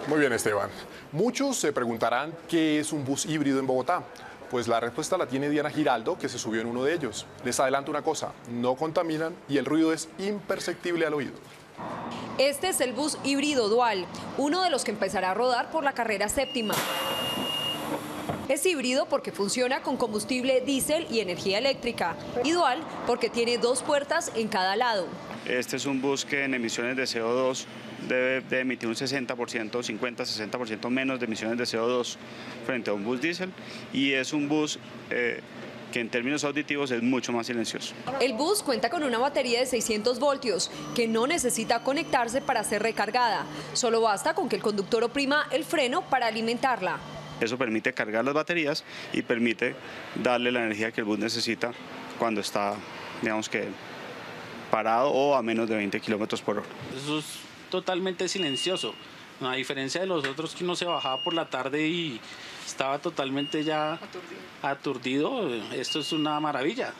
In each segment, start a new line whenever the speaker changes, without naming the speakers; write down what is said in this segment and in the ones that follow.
Muy bien, Esteban. Muchos se preguntarán qué es un bus híbrido en Bogotá. Pues la respuesta la tiene Diana Giraldo, que se subió en uno de ellos. Les adelanto una cosa, no contaminan y el ruido es imperceptible al oído.
Este es el bus híbrido dual, uno de los que empezará a rodar por la carrera séptima. Es híbrido porque funciona con combustible diésel y energía eléctrica, y dual porque tiene dos puertas en cada lado.
Este es un bus que en emisiones de CO2 debe de emitir un 60%, 50-60% menos de emisiones de CO2 frente a un bus diésel, y es un bus que en términos auditivos es mucho más silencioso.
El bus cuenta con una batería de 600 voltios que no necesita conectarse para ser recargada. Solo basta con que el conductor oprima el freno para alimentarla.
Eso permite cargar las baterías y permite darle la energía que el bus necesita cuando está, digamos que, parado o a menos de 20 kilómetros por hora.
Eso es totalmente silencioso, a diferencia de los otros que uno se bajaba por la tarde y estaba totalmente ya aturdido. Esto es una maravilla.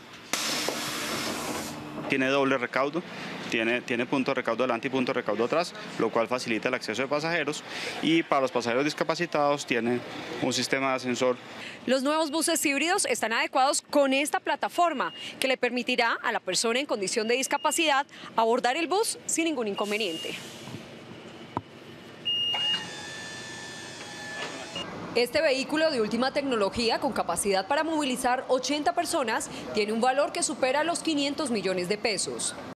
Tiene doble recaudo, tiene punto de recaudo delante y punto de recaudo atrás, lo cual facilita el acceso de pasajeros, y para los pasajeros discapacitados tiene un sistema de ascensor.
Los nuevos buses híbridos están adecuados con esta plataforma que le permitirá a la persona en condición de discapacidad abordar el bus sin ningún inconveniente. Este vehículo de última tecnología con capacidad para movilizar 80 personas tiene un valor que supera los 500 millones de pesos.